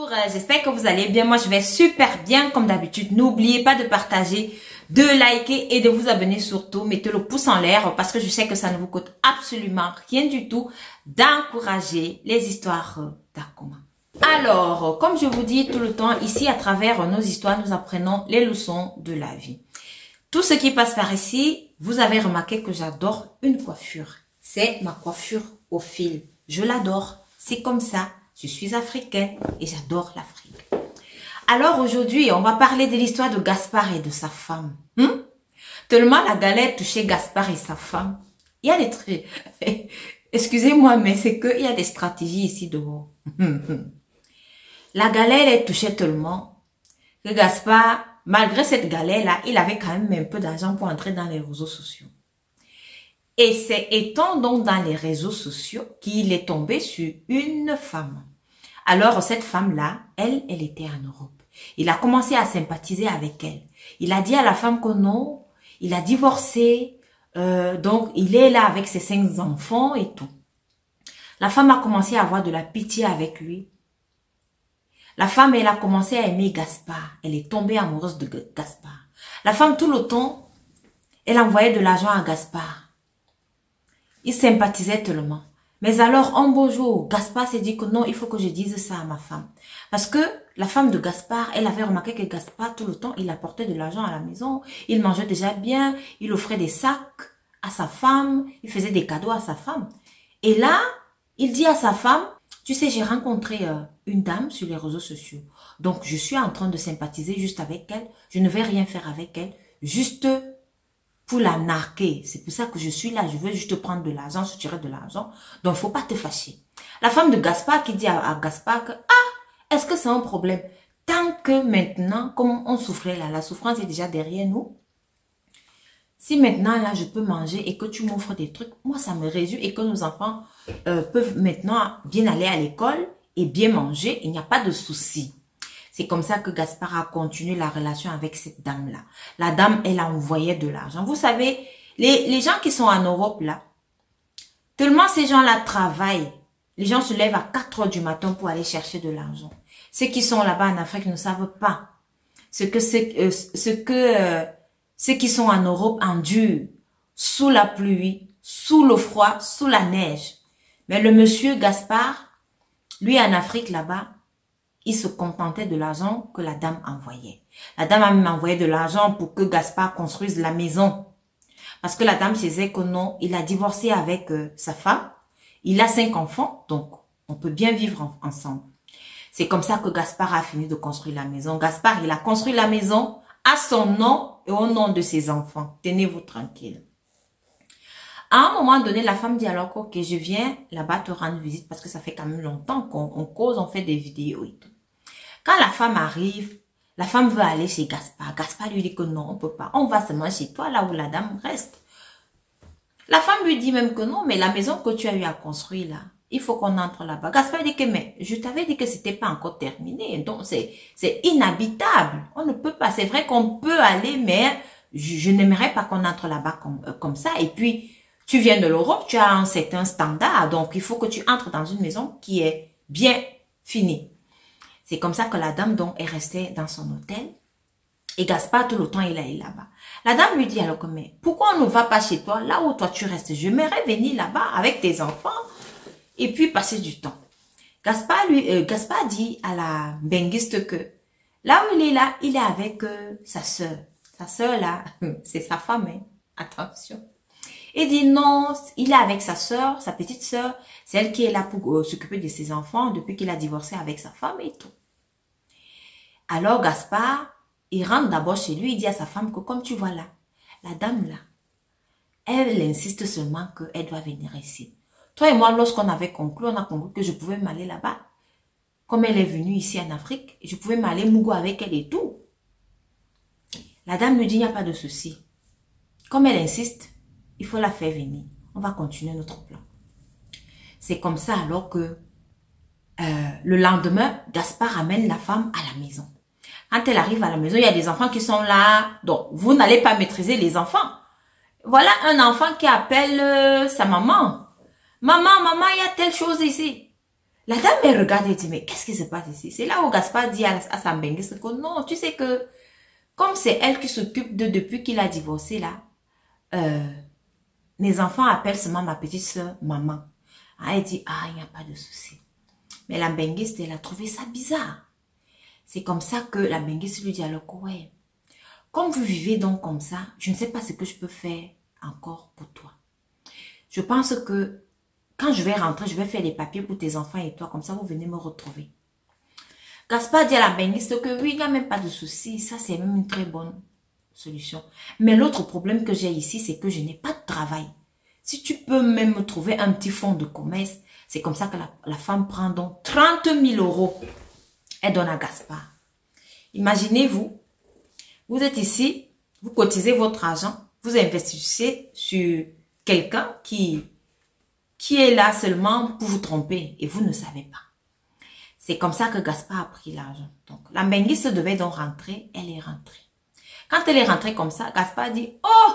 j'espère que vous allez bien. Moi, je vais super bien comme d'habitude. N'oubliez pas de partager, de liker et de vous abonner surtout. Mettez le pouce en l'air parce que je sais que ça ne vous coûte absolument rien du tout d'encourager les histoires d'Akoma. Alors, comme je vous dis tout le temps, ici, à travers nos histoires, nous apprenons les leçons de la vie. Tout ce qui passe par ici, vous avez remarqué que j'adore une coiffure. C'est ma coiffure au fil. Je l'adore. C'est comme ça. Je suis africaine et j'adore l'Afrique. Alors aujourd'hui, on va parler de l'histoire de Gaspard et de sa femme. Tellement la galère touchait Gaspard et sa femme. Il y a des trucs. Excusez-moi, mais c'est qu'il y a des stratégies ici dehors. La galère est touchée tellement que Gaspard, malgré cette galère-là, il avait quand même un peu d'argent pour entrer dans les réseaux sociaux. Et c'est étant donc dans les réseaux sociaux qu'il est tombé sur une femme. Alors cette femme-là, elle était en Europe. Il a commencé à sympathiser avec elle. Il a dit à la femme que non, il a divorcé, donc il est là avec ses 5 enfants et tout. La femme a commencé à avoir de la pitié avec lui. La femme, elle a commencé à aimer Gaspard. Elle est tombée amoureuse de Gaspard. La femme, tout le temps, elle envoyait de l'argent à Gaspard. Il sympathisait tellement. Mais alors, un beau jour, Gaspard s'est dit que non, il faut que je dise ça à ma femme. Parce que la femme de Gaspard, elle avait remarqué que Gaspard, tout le temps, il apportait de l'argent à la maison. Il mangeait déjà bien. Il offrait des sacs à sa femme. Il faisait des cadeaux à sa femme. Et là, il dit à sa femme, tu sais, j'ai rencontré une dame sur les réseaux sociaux. Donc, je suis en train de sympathiser juste avec elle. Je ne vais rien faire avec elle. Juste pour la narquer. C'est pour ça que je suis là. Je veux juste prendre de l'argent, soutirer de l'argent. Donc, faut pas te fâcher. La femme de Gaspard qui dit à Gaspard que, est-ce que c'est un problème? Tant que maintenant, comme on souffrait là, la souffrance est déjà derrière nous. Si maintenant, là, je peux manger et que tu m'offres des trucs, moi, ça me réjouit et que nos enfants peuvent maintenant bien aller à l'école et bien manger, il n'y a pas de souci. C'est comme ça que Gaspard a continué la relation avec cette dame-là. La dame, elle a envoyé de l'argent. Vous savez, les gens qui sont en Europe, là, tellement ces gens-là travaillent, les gens se lèvent à 4 heures du matin pour aller chercher de l'argent. Ceux qui sont là-bas en Afrique ne savent pas ceux qui sont en Europe endurent sous la pluie, sous le froid, sous la neige. Mais le monsieur Gaspard, lui en Afrique là-bas, il se contentait de l'argent que la dame envoyait. La dame a même envoyé de l'argent pour que Gaspard construise la maison. Parce que la dame se disait que non, il a divorcé avec sa femme. Il a 5 enfants, donc on peut bien vivre ensemble. C'est comme ça que Gaspard a fini de construire la maison. Gaspard, il a construit la maison à son nom et au nom de ses enfants. Tenez-vous tranquille. À un moment donné, la femme dit alors ok, je viens là-bas te rendre visite parce que ça fait quand même longtemps qu'on cause, on fait des vidéos et tout. Quand la femme arrive, la femme veut aller chez Gaspard. Gaspard lui dit que non, on peut pas. On va seulement chez toi, là où la dame reste. La femme lui dit même que non, mais la maison que tu as eu à construire là, il faut qu'on entre là-bas. Gaspard dit que mais je t'avais dit que c'était pas encore terminé. Donc c'est inhabitable. On ne peut pas. C'est vrai qu'on peut aller, mais je n'aimerais pas qu'on entre là-bas comme ça. Et puis, tu viens de l'Europe, tu as un certain standard. Donc, il faut que tu entres dans une maison qui est bien finie. C'est comme ça que la dame donc est restée dans son hôtel. Et Gaspard, tout le temps, il est là-bas. La dame lui dit alors que mais pourquoi on ne va pas chez toi, là où toi tu restes? J'aimerais venir là-bas avec tes enfants et puis passer du temps. Gaspard dit à la benguiste que là où il est là, il est avec sa sœur. Sa sœur là, c'est sa femme, hein. Attention. Il dit non, il est avec sa sœur, sa petite sœur, c'est elle qui est là pour s'occuper de ses enfants depuis qu'il a divorcé avec sa femme et tout. Alors Gaspard, il rentre d'abord chez lui, il dit à sa femme que comme tu vois là, la dame là, elle insiste seulement qu'elle doit venir ici. Toi et moi, lorsqu'on avait conclu, on a conclu que je pouvais m'aller là-bas. Comme elle est venue ici en Afrique, je pouvais m'aller Mougou avec elle et tout. La dame lui dit, il n'y a pas de souci. Comme elle insiste, il faut la faire venir. On va continuer notre plan. C'est comme ça alors que le lendemain, Gaspard amène la femme à la maison. Quand elle arrive à la maison, il y a des enfants qui sont là. Donc, vous n'allez pas maîtriser les enfants. Voilà un enfant qui appelle sa maman. Maman, il y a telle chose ici. La dame, elle regarde et dit, mais qu'est-ce qui se passe ici? C'est là où Gaspard dit à sa benguiste que non, tu sais que comme c'est elle qui s'occupe depuis qu'il a divorcé là, mes enfants appellent seulement ma petite soeur maman. Ah, elle dit, ah, il n'y a pas de souci. Mais la benguiste, elle a trouvé ça bizarre. C'est comme ça que la benguiste lui dit alors que ouais, comme vous vivez donc comme ça, je ne sais pas ce que je peux faire encore pour toi. Je pense que quand je vais rentrer, je vais faire les papiers pour tes enfants et toi, comme ça vous venez me retrouver. Gaspard dit à la benguiste que oui, il n'y a même pas de souci, ça c'est même une très bonne solution. Mais l'autre problème que j'ai ici, c'est que je n'ai pas de travail. Si tu peux même me trouver un petit fonds de commerce, c'est comme ça que la femme prend donc 30 000 euros. Elle donne à Gaspard. Imaginez-vous, vous êtes ici, vous cotisez votre argent, vous investissez sur quelqu'un qui est là seulement pour vous tromper et vous ne savez pas. C'est comme ça que Gaspard a pris l'argent. Donc, la benguiste devait donc rentrer, elle est rentrée. Quand elle est rentrée comme ça, Gaspard dit, oh,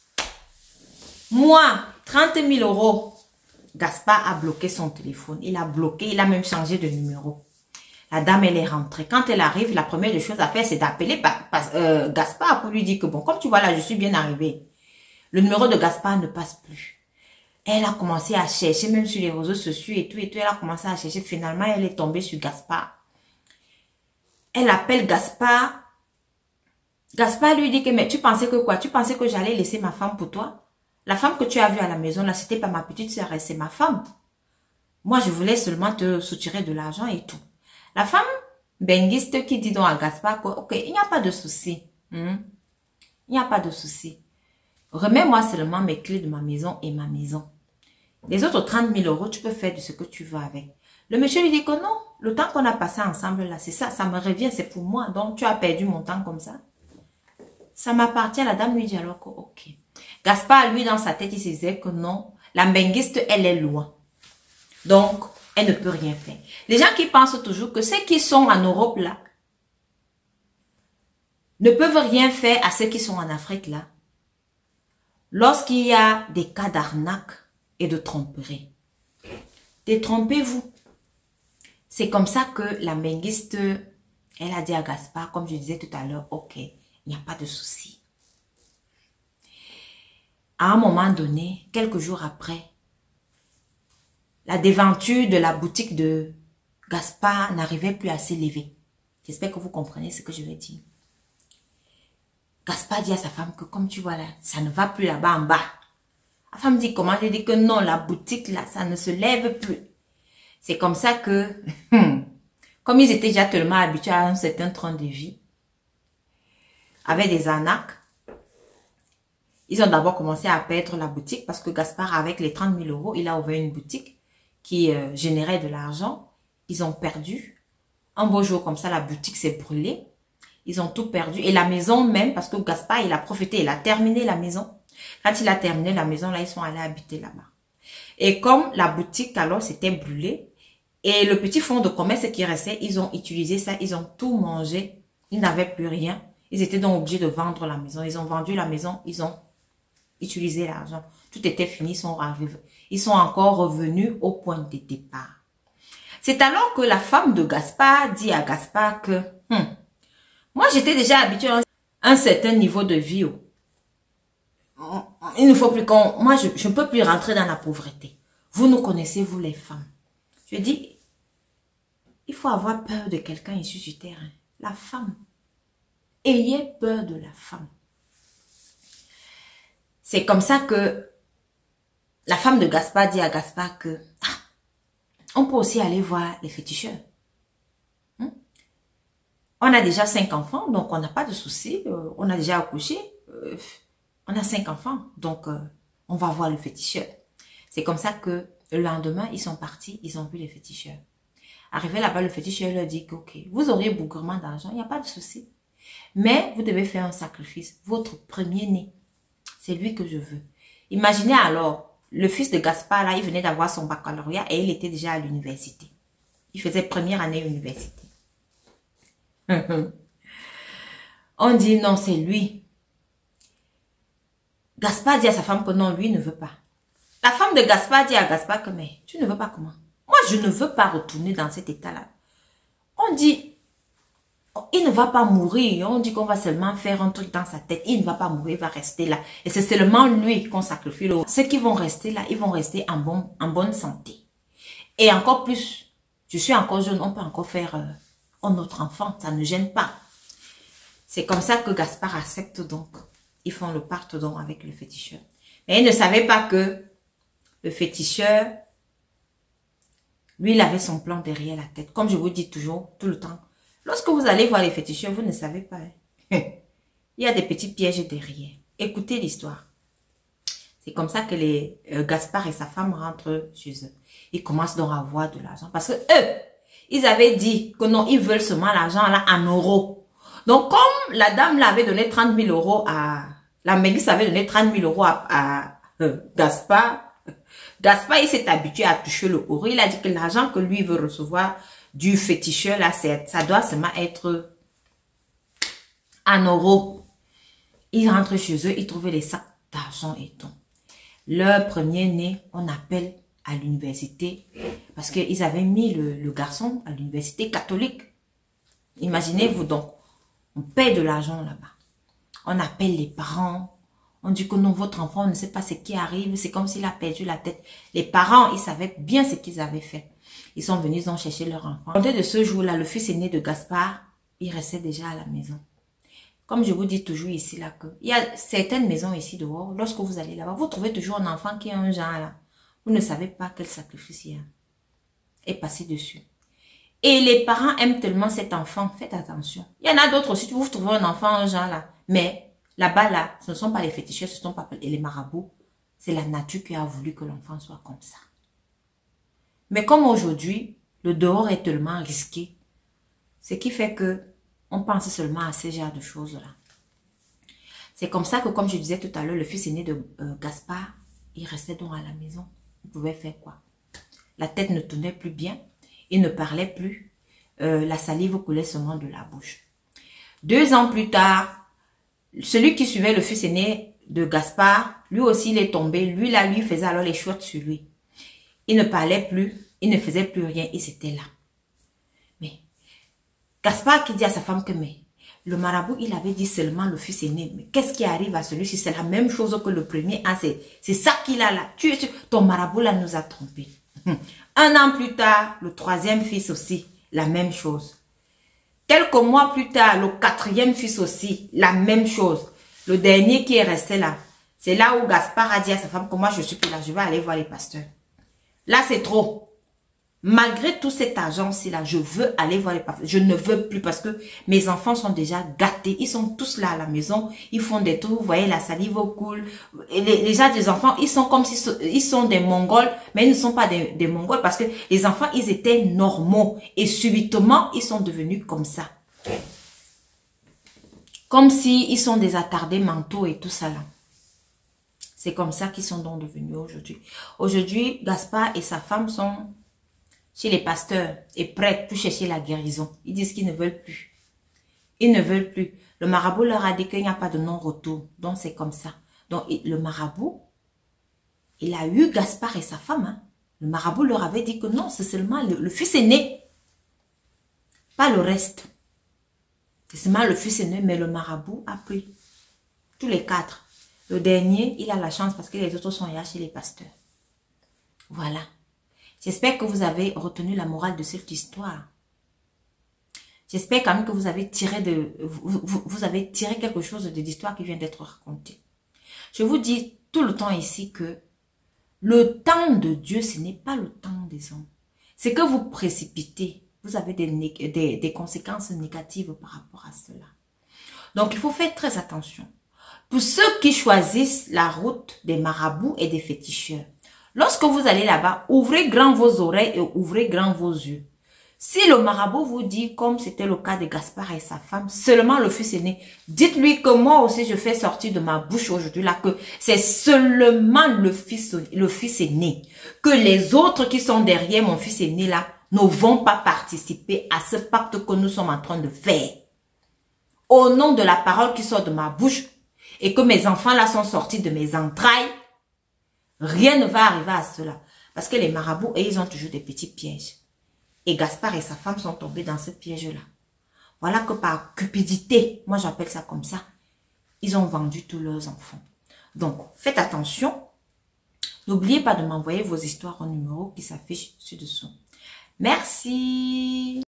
moi, 30 000 euros. Gaspard a bloqué son téléphone. Il a bloqué, il a même changé de numéro. La dame, elle est rentrée. Quand elle arrive, la première des choses à faire, c'est d'appeler Gaspard pour lui dire que bon, comme tu vois là, je suis bien arrivée. Le numéro de Gaspard ne passe plus. Elle a commencé à chercher, même sur les réseaux sociaux et tout. Elle a commencé à chercher. Finalement, elle est tombée sur Gaspard. Elle appelle Gaspard. Gaspard lui dit que, mais tu pensais que quoi? Tu pensais que j'allais laisser ma femme pour toi? La femme que tu as vue à la maison, là, c'était pas ma petite sœur, c'est ma femme. Moi, je voulais seulement te soutirer de l'argent et tout. La femme benguiste qui dit donc à Gaspard que, ok, il n'y a pas de souci. Il n'y a pas de souci. Remets-moi seulement mes clés de ma maison et ma maison. Les autres 30 000 euros, tu peux faire de ce que tu veux avec. Le monsieur lui dit que non, le temps qu'on a passé ensemble là, c'est ça, ça me revient, c'est pour moi. Donc, tu as perdu mon temps comme ça. Ça m'appartient. La dame lui dit alors que, ok. Gaspard, lui, dans sa tête, il se disait que non, la benguiste, elle est loin. Donc, elle ne peut rien faire. Les gens qui pensent toujours que ceux qui sont en Europe là, ne peuvent rien faire à ceux qui sont en Afrique là. Lorsqu'il y a des cas d'arnaque et de tromperie, détrompez-vous. C'est comme ça que la benguiste, elle a dit à Gaspard, comme je disais tout à l'heure, ok, il n'y a pas de souci. À un moment donné, quelques jours après, la devanture de la boutique de Gaspard n'arrivait plus à s'élever. J'espère que vous comprenez ce que je vais dire. Gaspard dit à sa femme que comme tu vois là, ça ne va plus là-bas en bas. La femme dit comment? Elle dit que non, la boutique là, ça ne se lève plus. C'est comme ça que, comme ils étaient déjà tellement habitués à un certain train de vie, avec des arnaques, ils ont d'abord commencé à perdre la boutique parce que Gaspard, avec les 30 000 euros, il a ouvert une boutique qui générait de l'argent. Ils ont perdu. Un beau jour comme ça, la boutique s'est brûlée. Ils ont tout perdu. Et la maison même, parce que Gaspard, il a profité, il a terminé la maison. Quand il a terminé la maison, là, ils sont allés habiter là-bas. Et comme la boutique, alors, s'était brûlée, et le petit fonds de commerce qui restait, ils ont utilisé ça, ils ont tout mangé. Ils n'avaient plus rien. Ils étaient donc obligés de vendre la maison. Ils ont vendu la maison, ils ont utilisé l'argent. Tout était fini, ils sont arrivés. Ils sont encore revenus au point de départ. C'est alors que la femme de Gaspard dit à Gaspard que moi j'étais déjà habituée à un certain niveau de vie. Il ne faut plus qu'on... Moi je ne peux plus rentrer dans la pauvreté. Vous nous connaissez, vous les femmes. Je dis, il faut avoir peur de quelqu'un ici sur terre. La femme. Ayez peur de la femme. C'est comme ça que la femme de Gaspard dit à Gaspard que on peut aussi aller voir les féticheurs. On a déjà 5 enfants, donc on n'a pas de souci. On a déjà accouché. On a 5 enfants, donc on va voir le féticheur. C'est comme ça que le lendemain, ils sont partis, ils ont vu les féticheurs. Arrivé là-bas, le féticheur leur dit que, ok, vous auriez bougrement d'argent, il n'y a pas de souci. Mais vous devez faire un sacrifice. Votre premier-né, c'est lui que je veux. Imaginez alors, le fils de Gaspard, là, il venait d'avoir son baccalauréat et il était déjà à l'université. Il faisait première année université. On dit non, c'est lui. Gaspard dit à sa femme que non, lui ne veut pas. La femme de Gaspard dit à Gaspard que mais tu ne veux pas comment? Moi, je ne veux pas retourner dans cet état-là. On dit, il ne va pas mourir. On dit qu'on va seulement faire un truc dans sa tête. Il ne va pas mourir, il va rester là. Et c'est seulement lui qu'on sacrifie. Ceux qui vont rester là, ils vont rester en bonne santé. Et encore plus, je suis encore jeune, on peut encore faire un autre enfant. Ça ne gêne pas. C'est comme ça que Gaspard accepte donc. Ils font le pacte donc avec le féticheur. Mais il ne savait pas que le féticheur, lui, il avait son plan derrière la tête. Comme je vous dis toujours, tout le temps. Lorsque vous allez voir les féticheurs, vous ne savez pas. Hein. Il y a des petits pièges derrière. Écoutez l'histoire. C'est comme ça que Gaspard et sa femme rentrent chez eux. Ils commencent donc à avoir de l'argent. Parce que eux, ils avaient dit que non, ils veulent seulement l'argent là en euros. Donc, comme la dame l'avait donné 30 000 euros à... La Mélisse avait donné 30 000 euros à Gaspard. Gaspard, il s'est habitué à toucher le euro. Il a dit que l'argent que lui veut recevoir du féticheur, là, ça doit seulement être en euros. Ils rentrent chez eux, ils trouvaient les sacs d'argent et tout. Leur premier-né, on appelle à l'université, parce qu'ils avaient mis le garçon à l'université catholique. Imaginez-vous donc, on paie de l'argent là-bas. On appelle les parents, on dit que non, votre enfant ne sait pas ce qui arrive, c'est comme s'il a perdu la tête. Les parents, ils savaient bien ce qu'ils avaient fait. Ils sont venus, ils ont cherché leur enfant. À compter de ce jour-là, le fils aîné de Gaspard, il restait déjà à la maison. Comme je vous dis toujours ici, là, que il y a certaines maisons ici dehors, lorsque vous allez là-bas, vous trouvez toujours un enfant qui a un genre là. Vous ne savez pas quel sacrifice il y a. Et passé dessus. Et les parents aiment tellement cet enfant, faites attention. Il y en a d'autres aussi, vous trouvez un enfant, un genre là. Mais là-bas, là, ce ne sont pas les féticheurs, ce ne sont pas les marabouts. C'est la nature qui a voulu que l'enfant soit comme ça. Mais comme aujourd'hui, le dehors est tellement risqué, ce qui fait que on pense seulement à ces genres de choses-là. C'est comme ça que, comme je disais tout à l'heure, le fils aîné de Gaspard, il restait donc à la maison. Il pouvait faire quoi? La tête ne tournait plus bien, il ne parlait plus, la salive coulait seulement de la bouche. 2 ans plus tard, celui qui suivait le fils aîné de Gaspard, lui aussi il est tombé, lui faisait alors les chouettes sur lui. Il ne parlait plus, il ne faisait plus rien, il était là. Mais Gaspard qui dit à sa femme que mais le marabout, il avait dit seulement le fils aîné. Mais qu'est-ce qui arrive à celui-ci? C'est la même chose que le premier. Ah, c'est ça qu'il a là. Ton marabout là nous a trompés. 1 an plus tard, le 3e fils aussi, la même chose. Quelques mois plus tard, le 4e fils aussi, la même chose. Le dernier qui est resté là, c'est là où Gaspard a dit à sa femme que moi je suis plus là, je vais aller voir les pasteurs. Là c'est trop. Malgré tout cet argent-ci là, je veux aller voir les pasteurs. Je ne veux plus parce que mes enfants sont déjà gâtés. Ils sont tous là à la maison. Ils font des trucs. Vous voyez, la salive coule. Les gens des enfants, ils sont comme si ils sont des Mongols, mais ils ne sont pas des Mongols parce que les enfants, ils étaient normaux. Et subitement, ils sont devenus comme ça. Comme si ils sont des attardés mentaux et tout ça là. C'est comme ça qu'ils sont donc devenus aujourd'hui. Aujourd'hui, Gaspard et sa femme sont chez les pasteurs et prêts pour chercher la guérison. Ils disent qu'ils ne veulent plus. Ils ne veulent plus. Le marabout leur a dit qu'il n'y a pas de non-retour. Donc c'est comme ça. Donc le marabout, il a eu Gaspard et sa femme. Hein. Le marabout leur avait dit que non, c'est seulement le fils aîné. Pas le reste. C'est seulement le fils aîné, mais le marabout a pris tous les 4. Le dernier, il a la chance parce que les autres sont là chez les pasteurs. Voilà. J'espère que vous avez retenu la morale de cette histoire. J'espère quand même que vous avez tiré vous avez tiré quelque chose de l'histoire qui vient d'être racontée. Je vous dis tout le temps ici que le temps de Dieu, ce n'est pas le temps des hommes. C'est que vous précipitez. Vous avez des conséquences négatives par rapport à cela. Donc, il faut faire très attention. Pour ceux qui choisissent la route des marabouts et des féticheurs, lorsque vous allez là-bas, ouvrez grand vos oreilles et ouvrez grand vos yeux. Si le marabout vous dit, comme c'était le cas de Gaspard et sa femme, seulement le fils aîné, dites-lui que moi aussi je fais sortir de ma bouche aujourd'hui là que c'est seulement le fils aîné. Que les autres qui sont derrière mon fils aîné là ne vont pas participer à ce pacte que nous sommes en train de faire. Au nom de la parole qui sort de ma bouche et que mes enfants là sont sortis de mes entrailles, rien ne va arriver à cela. Parce que les marabouts, et ils ont toujours des petits pièges. Et Gaspard et sa femme sont tombés dans ce piège-là. Voilà que par cupidité, moi j'appelle ça comme ça, ils ont vendu tous leurs enfants. Donc, faites attention. N'oubliez pas de m'envoyer vos histoires au numéro qui s'affiche ci-dessous. Merci.